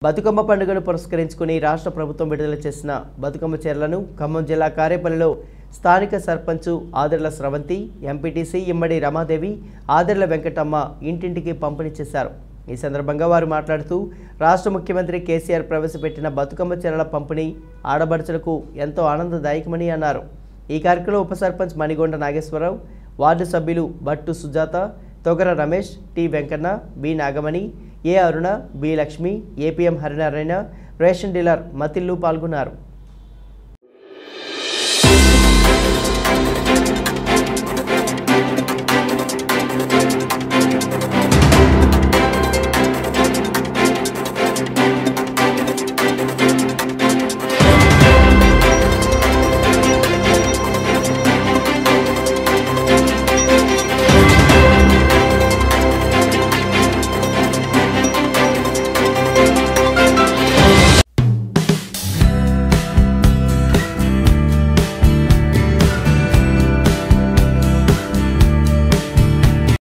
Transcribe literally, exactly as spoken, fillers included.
బతుకమ్మ పండుగను పురస్కరించుకుని రాష్ట్ర ప్రభుత్వం విడుదల చేసిన బతుకమ్మ చీరలను ఖమ్మం జిల్లా కారేపల్లిలో స్థానిక సర్పంచ్ ఆదర్ల స్రవంతి, ఎంపీటీసీ ఇమ్మడి రమాదేవి, ఆదర్ల వెంకటమ్మ ఇంటింటికి పంపిణీ చేశారు. ఈ సందర్భంగా వారు మాట్లాడుతూ రాష్ట్ర ముఖ్యమంత్రి కేసీఆర్ ప్రవేశపెట్టిన బతుకమ్మ చీరల పంపిణీ ఆడబడుచులకు ఎంతో ఆనందదాయకమని అన్నారు. ఈ కార్యక్రమంలో ఉప సర్పంచ్ మణిగొండ నాగేశ్వరరావు, వార్డు సభ్యులు Battu Sujatha, Togara Ramesh, T Venkanna, B Nagamani, A Aruna, B Lakshmi, APM Harinarayana, ration dealer మతిల్లు పాల్గొన్నారు.